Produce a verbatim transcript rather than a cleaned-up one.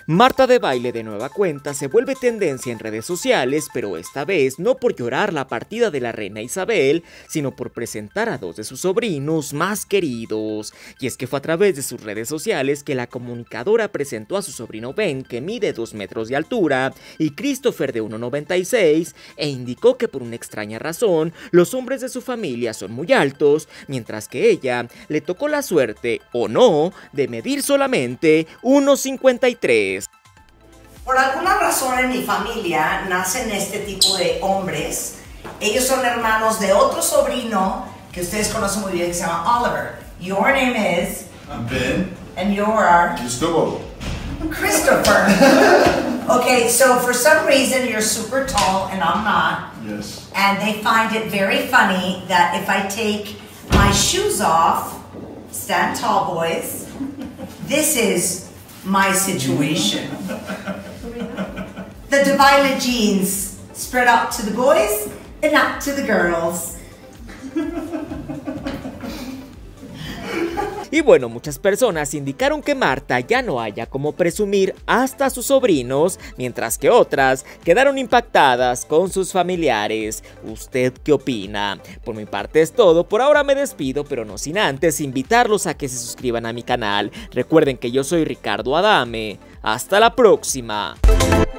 Marta de Baile de nueva cuenta se vuelve tendencia en redes sociales, pero esta vez no por llorar la partida de la reina Isabel, sino por presentar a dos de sus sobrinos más queridos. Y es que fue a través de sus redes sociales que la comunicadora presentó a su sobrino Ben, que mide dos metros de altura, y Christopher de uno noventa y seis, e indicó que por una extraña razón, los hombres de su familia son muy altos, mientras que ella le tocó la suerte, o no, de medir solamente uno cincuenta y tres. Por alguna razón en mi familia nacen este tipo de hombres. Ellos son hermanos de otro sobrino que ustedes conocen muy bien que se llama Oliver. Your name is? I'm Ben. And you are? Gustavo. Christopher. Okay, so for some reason you're super tall and I'm not. Yes. And they find it very funny that if I take my shoes off, stand tall boys, this is my situation. The divided jeans spread out to the boys and up to the girls. Y bueno, muchas personas indicaron que Marta ya no haya como presumir hasta a sus sobrinos, mientras que otras quedaron impactadas con sus familiares. ¿Usted qué opina? Por mi parte es todo, por ahora me despido, pero no sin antes invitarlos a que se suscriban a mi canal. Recuerden que yo soy Ricardo Adame. ¡Hasta la próxima!